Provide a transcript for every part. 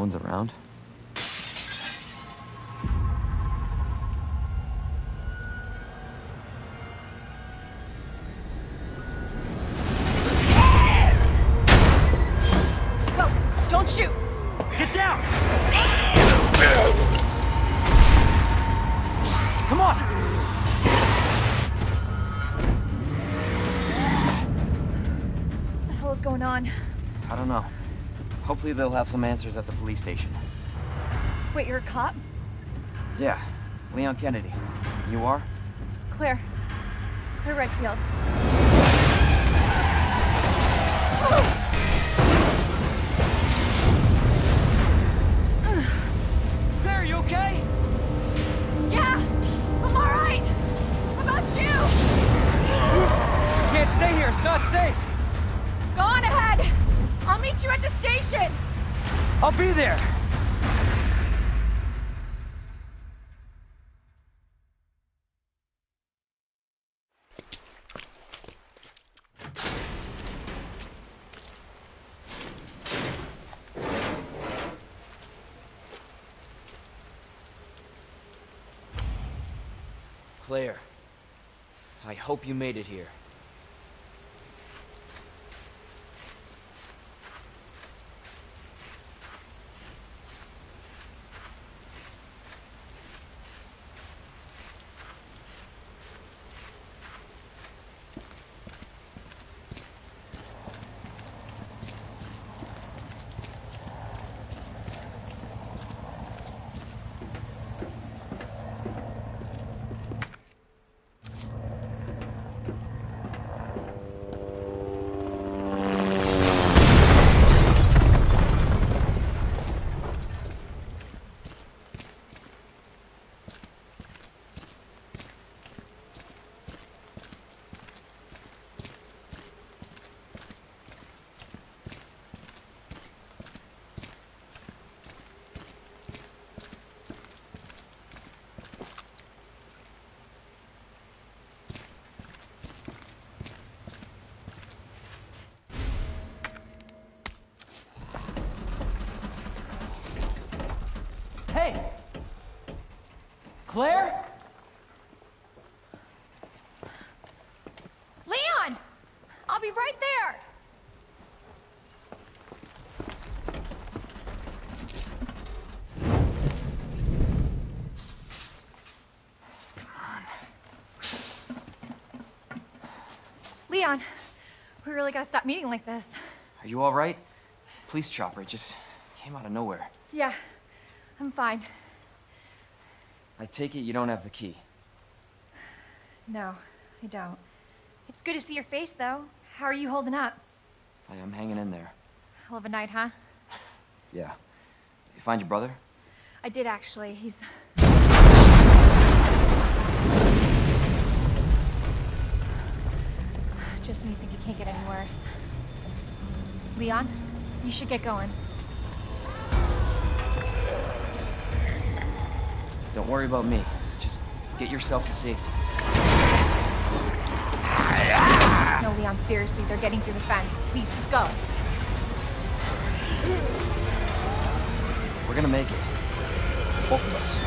one's around. Whoa! Don't shoot! Get down! Come on! What the hell is going on? I don't know. Hopefully they'll have some answers at the police station. Wait, you're a cop? Yeah, Leon Kennedy. You are? Claire. Claire Redfield. Claire, you okay? Yeah! I'm alright! How about you? You can't stay here, it's not safe! Go on ahead! I'll meet you at the station! I'll be there! Claire, I hope you made it here. Hey! Claire? Leon! I'll be right there! Leon, we really gotta stop meeting like this. Are you all right? Police chopper, it just came out of nowhere. Yeah, I'm fine. I take it you don't have the key. No, I don't. It's good to see your face, though. How are you holding up? I'm hanging in there. Hell of a night, huh? Yeah. You find your brother? I did, actually. He's... Just when you think it can't get any worse. Leon, you should get going. Don't worry about me. Just get yourself to safety. No, Leon, seriously, they're getting through the fence. Please, just go. We're gonna make it. Both of us.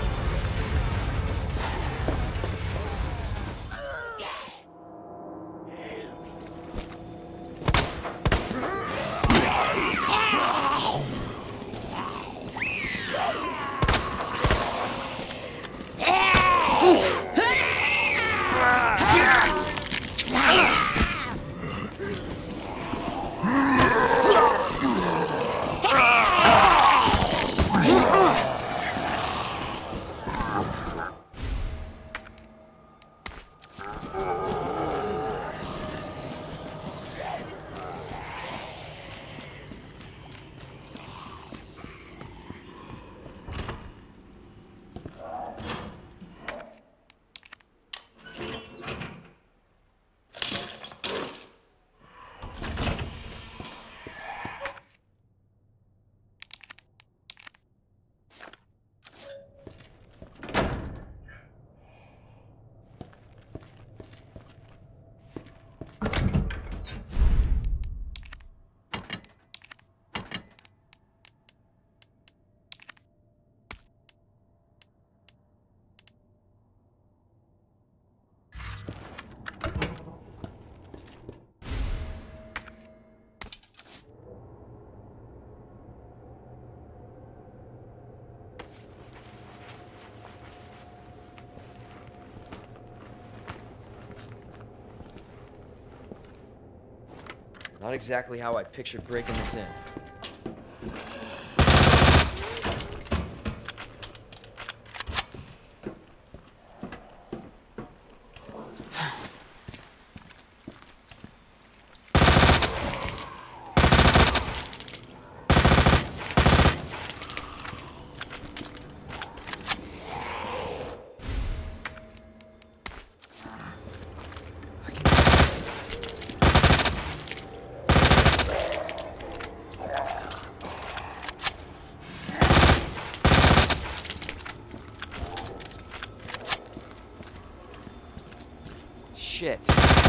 Not exactly how I pictured breaking this in. Shit.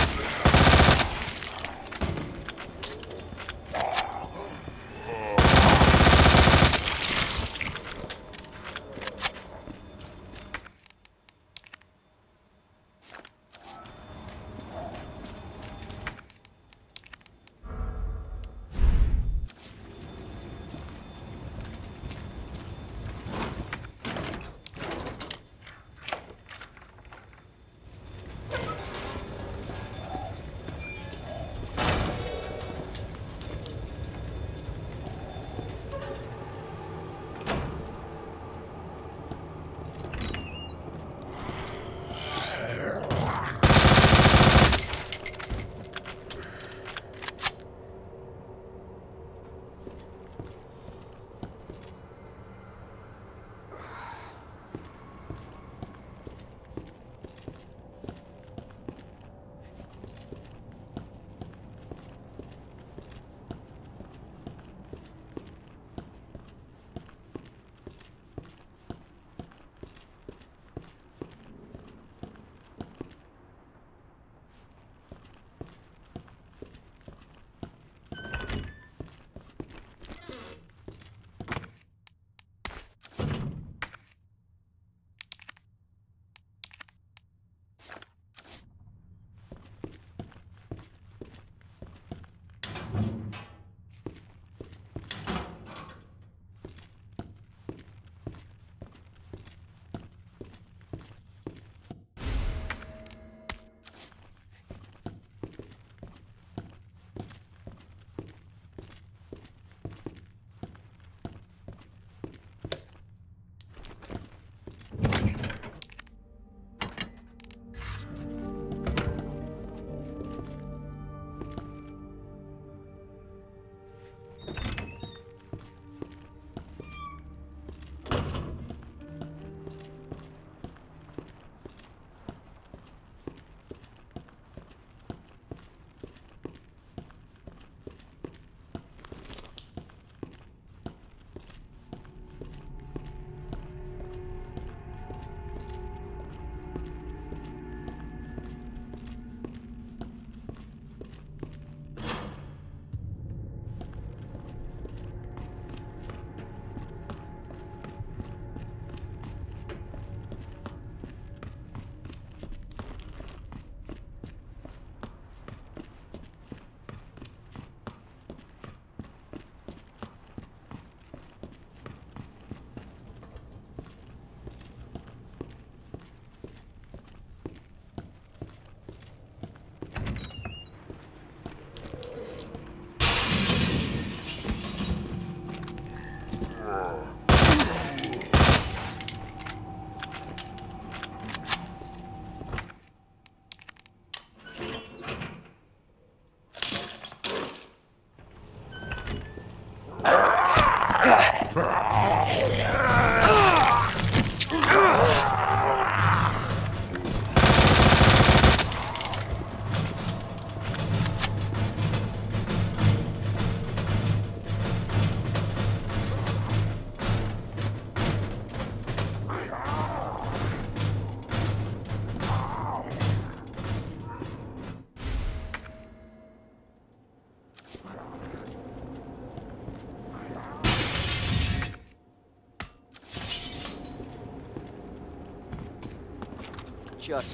Just...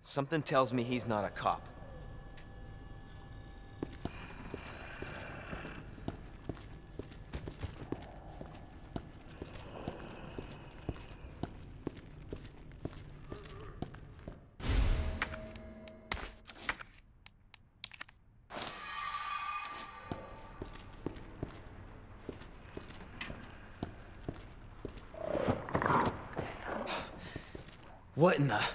Something tells me he's not a cop. What in the...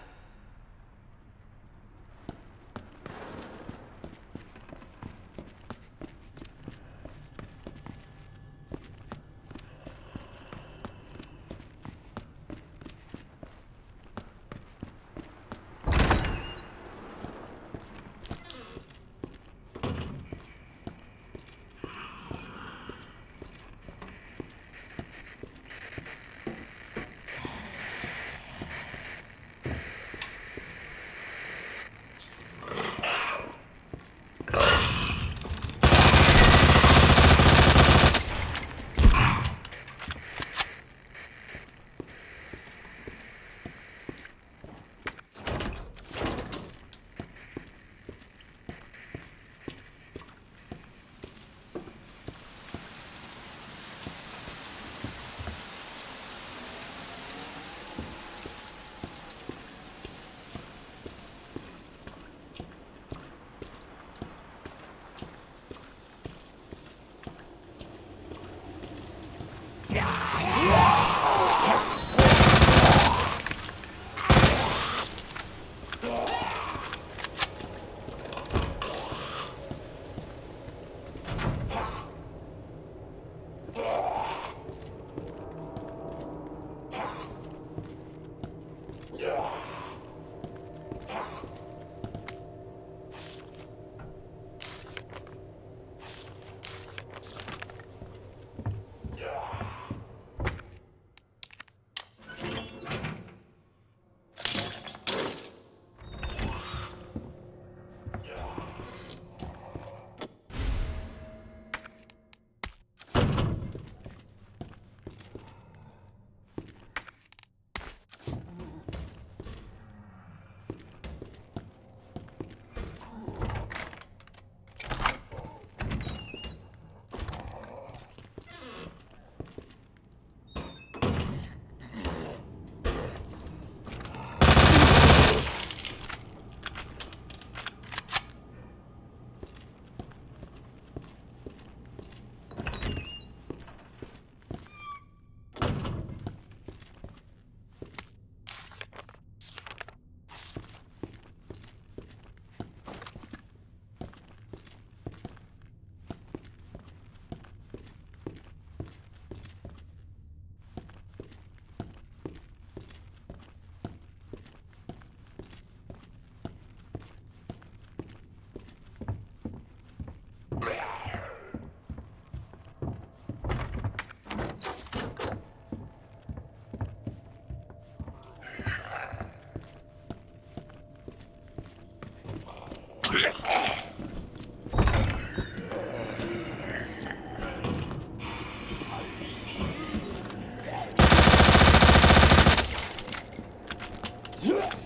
Yeah.